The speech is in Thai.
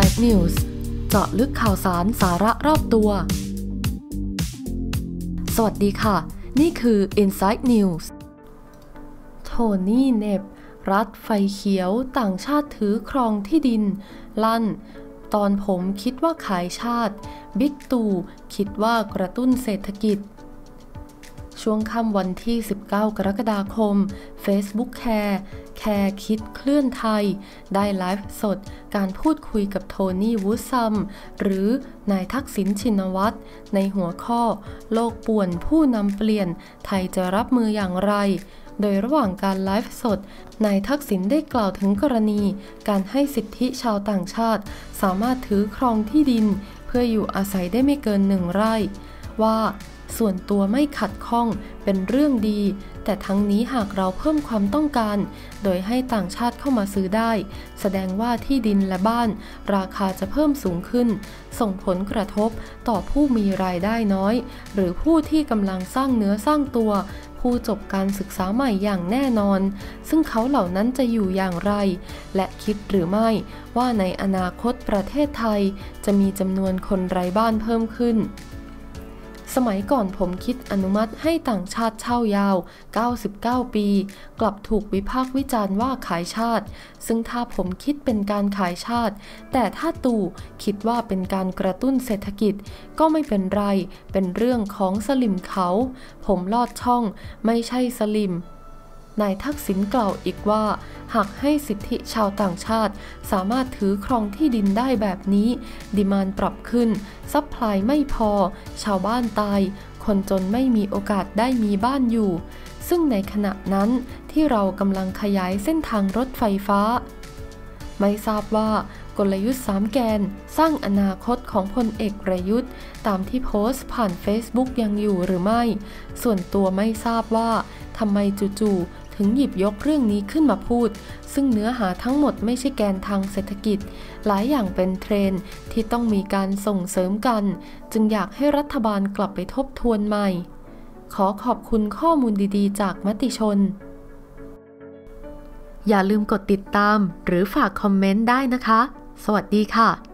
Inside News เจาะลึกข่าวสารสาระรอบตัวสวัสดีค่ะนี่คือ Inside News โทนี่เน็บรัฐไฟเขียวต่างชาติถือครองที่ดินลั่นตอนผมคิดว่าขายชาติบิ๊กตู่คิดว่ากระตุ้นเศรษฐกิจช่วงค่ำวันที่19กรกฎาคม Facebook แคร์คิดเคลื่อนไทยได้ไลฟ์สดการพูดคุยกับโทนี่วูดซัมหรือนายทักษิณชินวัตรในหัวข้อโลกป่วนผู้นำเปลี่ยนไทยจะรับมืออย่างไรโดยระหว่างการไลฟ์สดนายทักษิณได้กล่าวถึงกรณีการให้สิทธิชาวต่างชาติสามารถถือครองที่ดินเพื่ออยู่อาศัยได้ไม่เกิน1 ไร่ว่าส่วนตัวไม่ขัดข้องเป็นเรื่องดีแต่ทั้งนี้หากเราเพิ่มความต้องการโดยให้ต่างชาติเข้ามาซื้อได้แสดงว่าที่ดินและบ้านราคาจะเพิ่มสูงขึ้นส่งผลกระทบต่อผู้มีรายได้น้อยหรือผู้ที่กำลังสร้างเนื้อสร้างตัวผู้จบการศึกษาใหม่อย่างแน่นอนซึ่งเขาเหล่านั้นจะอยู่อย่างไรและคิดหรือไม่ว่าในอนาคตประเทศไทยจะมีจำนวนคนไร้บ้านเพิ่มขึ้นสมัยก่อนผมคิดอนุมัติให้ต่างชาติเช่ายาว99 ปีกลับถูกวิพากษ์วิจารณ์ว่าขายชาติซึ่งถ้าผมคิดเป็นการขายชาติแต่ถ้าตู่คิดว่าเป็นการกระตุ้นเศรษฐกิจก็ไม่เป็นไรเป็นเรื่องของสลิมเขาผมลอดช่องไม่ใช่สลิมนายทักษิณกล่าวอีกว่าหากให้สิทธิชาวต่างชาติสามารถถือครองที่ดินได้แบบนี้ดีมานด์ปรับขึ้นซัพพลายไม่พอชาวบ้านตายคนจนไม่มีโอกาสได้มีบ้านอยู่ซึ่งในขณะนั้นที่เรากำลังขยายเส้นทางรถไฟฟ้าไม่ทราบว่ากลยุทธ์3 แกนสร้างอนาคตของพลเอกประยุทธ์ตามที่โพสต์ผ่าน Facebook ยังอยู่หรือไม่ส่วนตัวไม่ทราบว่าทำไมจู่ๆถึงหยิบยกเรื่องนี้ขึ้นมาพูดซึ่งเนื้อหาทั้งหมดไม่ใช่แกนทางเศรษฐกิจหลายอย่างเป็นเทรนด์ที่ต้องมีการส่งเสริมกันจึงอยากให้รัฐบาลกลับไปทบทวนใหม่ขอขอบคุณข้อมูลดีๆจากมติชนอย่าลืมกดติดตามหรือฝากคอมเมนต์ได้นะคะสวัสดีค่ะ